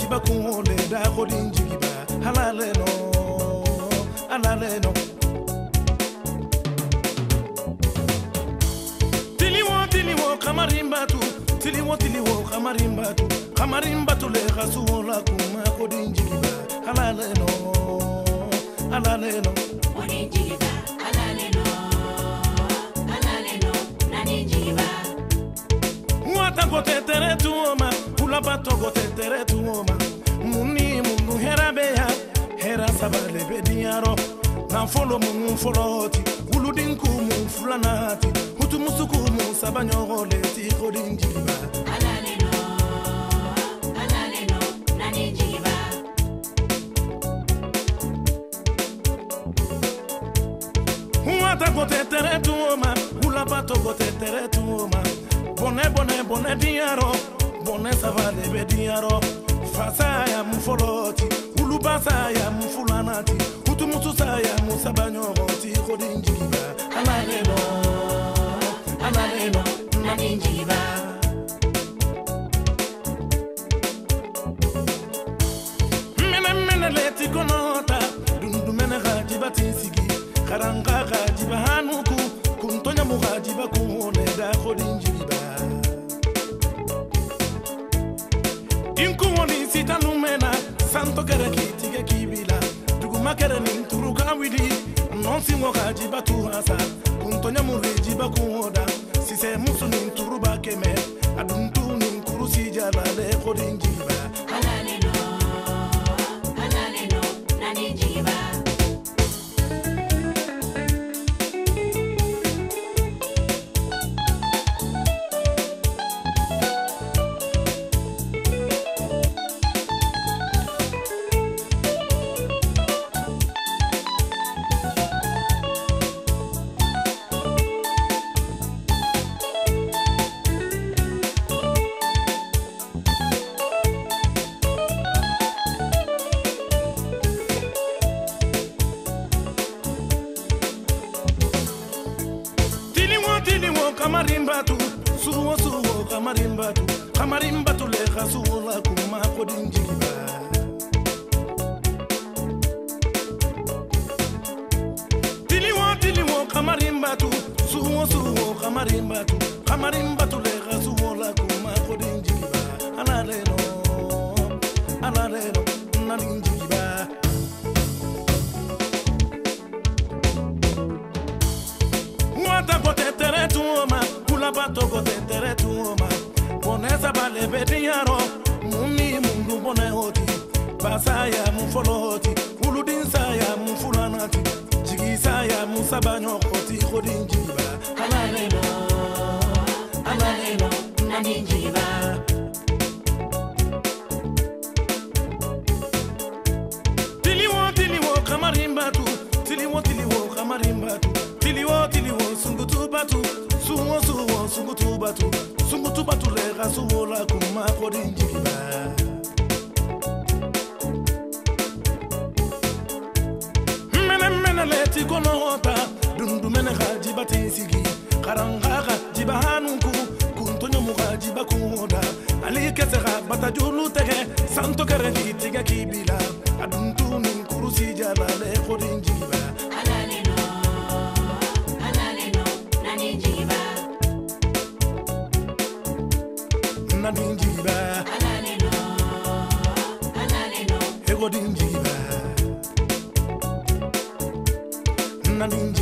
jiba kumole da kodin jigiba halaleno alaleno tiliwo kamarimbatu kamarimbatu le khasuola kuma kodin jigiba halaleno alaleno kodin jigiba halaleno nani jigiba wata gotetere tuoma ulabato gotetere tuoma muni mungu herabeya hera sabale bediaro na folo mungu foloti uludinku mu fulanati hutu musuku mu sabanyogole ti kodin jigiba halaleno nani jigiba wata gotetere tuoma ulabato gotetere tuoma Bone diaro, bone savale be diaro. Fasaya mufoloti, ulubasaya mufulanati, utumutusaya musabanyogoti kodin jigiba. Alaleno, nani jigiba. Mene leti konota, dundu mene gajiba tinsigi, karanga gajiba hanuku, kuntonya mugajiba kumone da kodin jigiba. Inkuwoni sita numena santo kere kitige kibila duguma kere ninturu kawidi nonsi moka jiba tuhasa kuntonya muriji bakuoda sise musu ninturu bakeme aduntu ninkuru sijala le kodin jiba halaleno nani jiba kamarimbatu suwo kamarimbatu le khasuola kuma kodin jigiba tiliwo kamarimbatu suwo kamarimbatu le khasuola kuma kodin jigiba alaleno nani jigiba wata gotetere tuoma ulabato gotetere tuoma bonesa bale bediaro muni mungu bone hoti basaya mufoloti uludinsaya mufulanati jigisaya musabanyo koti kodin jigiba halaleno nani jigiba tiliwo kamarimbatu tiliwo sungutubatu sungutubatu le khasuola kuma kodin jigiba mene leti konota dundu mene gajiba tinsigi karanga gajiba hanunku kuntonyo mugajiba kuoda ali kesega batajulu tege santo kere kitiga kibila aduntu ninkuru sijala le kodin jigiba halaleno nani jigiba nani jigiba halaleno kodin jigiba nani